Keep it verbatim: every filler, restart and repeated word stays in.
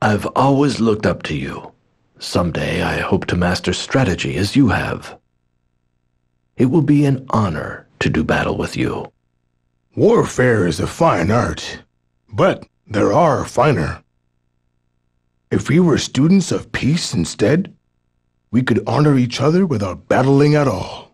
I've always looked up to you. Someday I hope to master strategy as you have. It will be an honor to do battle with you. Warfare is a fine art, but there are finer. If we were students of peace instead, we could honor each other without battling at all.